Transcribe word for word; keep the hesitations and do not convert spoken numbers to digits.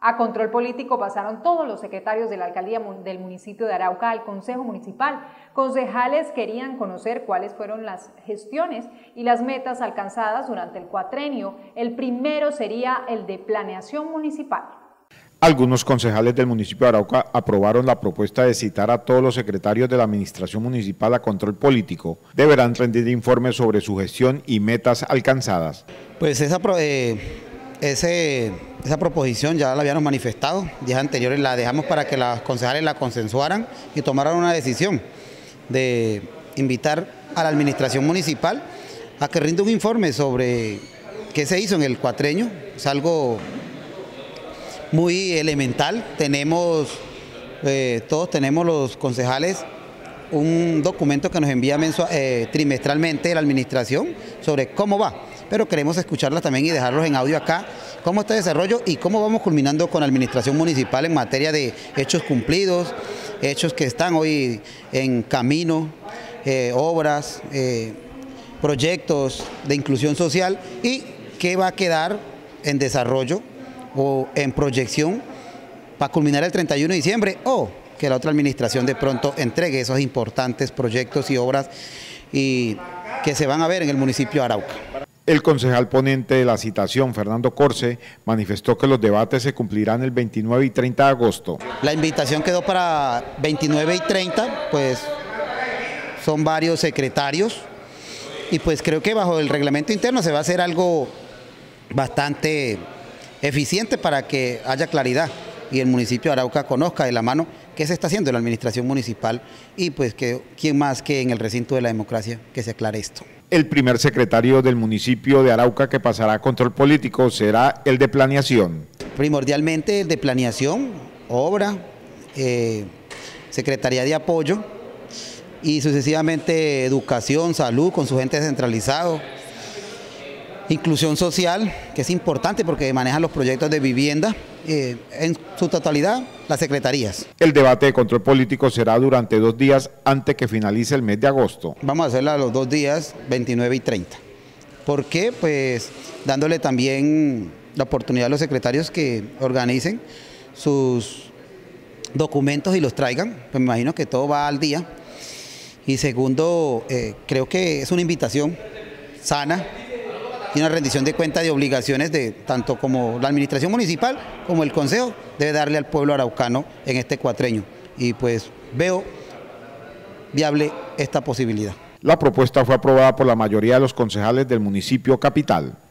A control político pasaron todos los secretarios de la alcaldía del municipio de Arauca al Consejo Municipal. Concejales querían conocer cuáles fueron las gestiones y las metas alcanzadas durante el cuatrenio. El primero sería el de planeación municipal. Algunos concejales del municipio de Arauca aprobaron la propuesta de citar a todos los secretarios de la administración municipal a control político. Deberán rendir informes sobre su gestión y metas alcanzadas. Pues esa, eh, ese, esa proposición ya la habíamos manifestado, días anteriores la dejamos para que los concejales la consensuaran y tomaran una decisión de invitar a la administración municipal a que rinda un informe sobre qué se hizo en el cuatrenio. Es algo muy elemental. Tenemos, eh, todos tenemos los concejales un documento que nos envía mensual, eh, trimestralmente la administración sobre cómo va, pero queremos escucharlas también y dejarlos en audio acá, cómo está el desarrollo y cómo vamos culminando con la administración municipal en materia de hechos cumplidos, hechos que están hoy en camino, eh, obras, eh, proyectos de inclusión social y qué va a quedar en desarrollo o en proyección para culminar el treinta y uno de diciembre o que la otra administración de pronto entregue esos importantes proyectos y obras y que se van a ver en el municipio de Arauca. El concejal ponente de la citación, Fernando Corce, manifestó que los debates se cumplirán el veintinueve y treinta de agosto. La invitación quedó para veintinueve y treinta, pues son varios secretarios y pues creo que bajo el reglamento interno se va a hacer algo bastante eficiente para que haya claridad y el municipio de Arauca conozca de la mano qué se está haciendo en la administración municipal y pues que quién más que en el recinto de la democracia que se aclare esto. El primer secretario del municipio de Arauca que pasará a control político será el de planeación. Primordialmente el de planeación, obra, eh, secretaría de apoyo y sucesivamente educación, salud con su gente descentralizado. Inclusión social, que es importante porque manejan los proyectos de vivienda, eh, en su totalidad las secretarías. El debate de control político será durante dos días antes que finalice el mes de agosto. Vamos a hacerla los dos días, veintinueve y treinta. ¿Por qué? Pues dándole también la oportunidad a los secretarios que organicen sus documentos y los traigan, pues me imagino que todo va al día. Y segundo, eh, creo que es una invitación sana y una rendición de cuenta de obligaciones de tanto como la administración municipal como el consejo debe darle al pueblo araucano en este cuatrenio y pues veo viable esta posibilidad. La propuesta fue aprobada por la mayoría de los concejales del municipio capital.